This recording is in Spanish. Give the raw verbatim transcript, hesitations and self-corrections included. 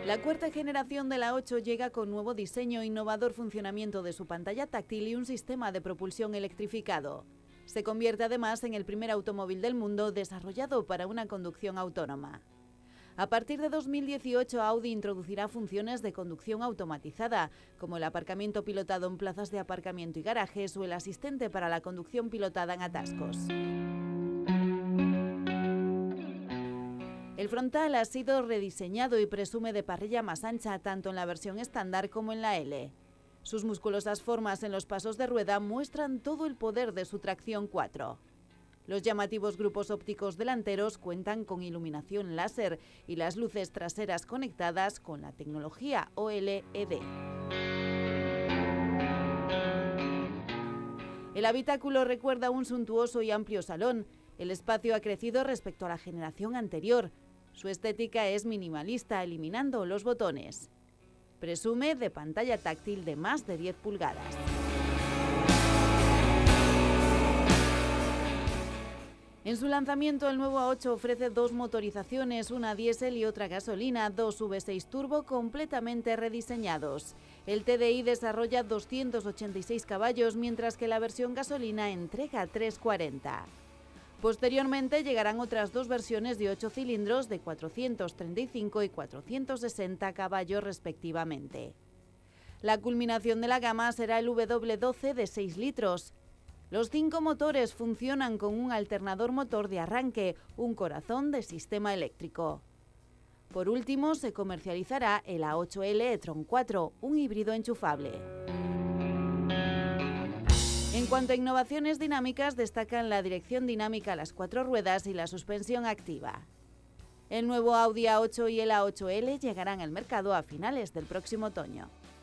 La cuarta generación de la ocho llega con nuevo diseño, innovador funcionamiento de su pantalla táctil y un sistema de propulsión electrificado. Se convierte además en el primer automóvil del mundo desarrollado para una conducción autónoma. A partir de dos mil dieciocho, Audi introducirá funciones de conducción automatizada, como el aparcamiento pilotado en plazas de aparcamiento y garajes o el asistente para la conducción pilotada en atascos. El frontal ha sido rediseñado y presume de parrilla más ancha tanto en la versión estándar como en la L. Sus musculosas formas en los pasos de rueda muestran todo el poder de su tracción cuatro. Los llamativos grupos ópticos delanteros cuentan con iluminación láser y las luces traseras conectadas con la tecnología O L E D. El habitáculo recuerda un suntuoso y amplio salón. El espacio ha crecido respecto a la generación anterior. Su estética es minimalista, eliminando los botones. Presume de pantalla táctil de más de diez pulgadas. En su lanzamiento, el nuevo A ocho ofrece dos motorizaciones, una diésel y otra gasolina, dos V seis turbo completamente rediseñados. El T D I desarrolla doscientos ochenta y seis caballos, mientras que la versión gasolina entrega trescientos cuarenta. Posteriormente llegarán otras dos versiones de ocho cilindros de cuatrocientos treinta y cinco y cuatrocientos sesenta caballos respectivamente. La culminación de la gama será el W doce de seis litros. Los cinco motores funcionan con un alternador motor de arranque, un corazón de sistema eléctrico. Por último, se comercializará el A ocho L e-tron cuatro, un híbrido enchufable. En cuanto a innovaciones dinámicas, destacan la dirección dinámica a las cuatro ruedas y la suspensión activa. El nuevo Audi A ocho y el A ocho L llegarán al mercado a finales del próximo otoño.